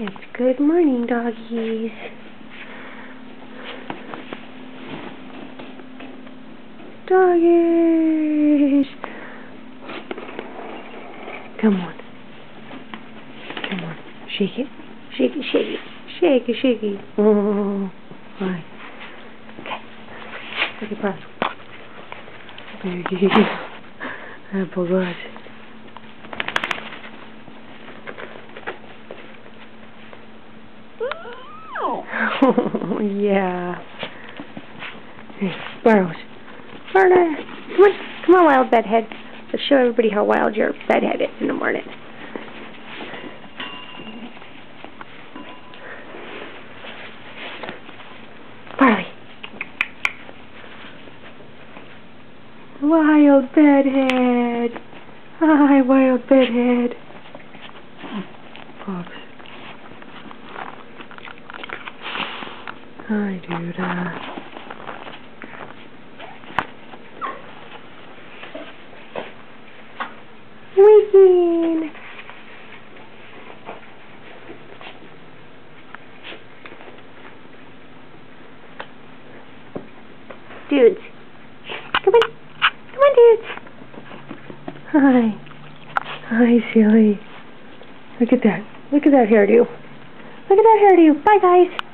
It's good morning, doggies. Doggies! Come on. Come on. Shake it. Shake it, shake it. Shake it, shake it. Oh, right. Okay. Look at Buzz. Baby. Apple Buzz. Oh, yeah. Hey, Burrows. Barna. Come on. Come on, wild bedhead. Let's show everybody how wild your bedhead is in the morning. Barley. Wild bedhead. Hi, wild bedhead. Pops. Hi, dude. Waking. Dudes. Come on. Come on, dudes. Hi. Hi, silly. Look at that. Look at that hairdo. Look at that hairdo. Bye, guys.